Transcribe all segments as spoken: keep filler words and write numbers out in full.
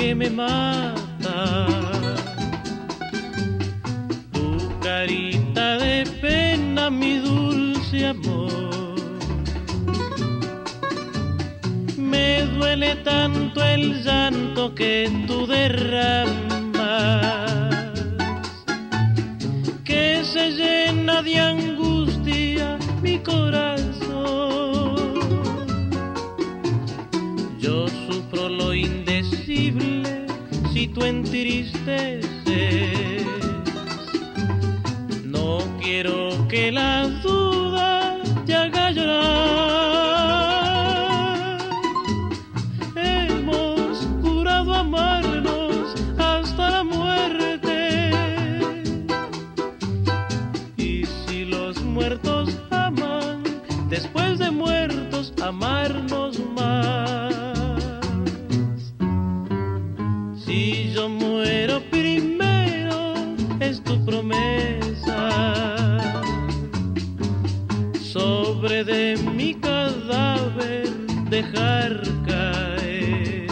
que me mata. Tu carita de pena, mi dulce amor. Me duele tanto el llanto que tú derramas, que se llena de angustia mi corazón. Yo sufro lo indecible si tú entristeces. No quiero que la duda te haga llorar. Hemos jurado amarnos hasta la muerte, y si los muertos aman, después de muertos amarnos más. Si yo muero primero, es tu promesa, sobre de mi cadáver dejar caer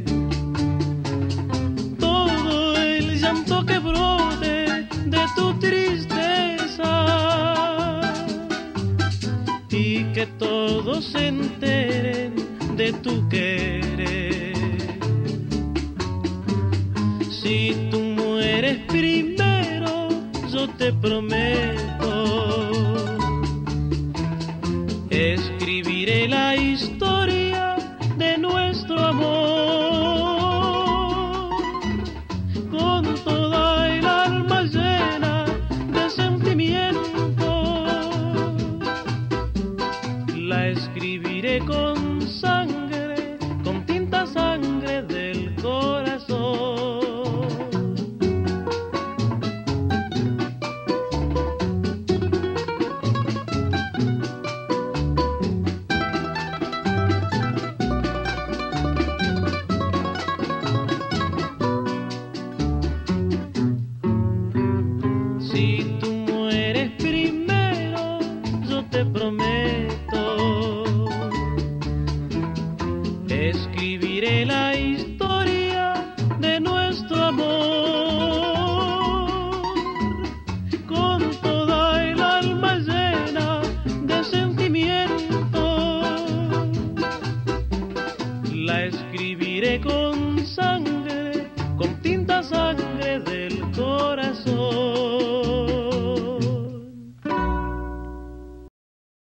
todo el llanto que brote de tu tristeza, y que todos se enteren de tu querer. Si tú mueres primero, yo te prometo, escribiré la historia de nuestro amor, con toda el alma llena de sentimiento. La escribiré con sangre, con tinta sangre del corazón. Si tú mueres primero, yo te prometo, escribiré la historia de nuestro amor, con toda el alma llena de sentimiento. La escribiré con sangre, con tinta sangre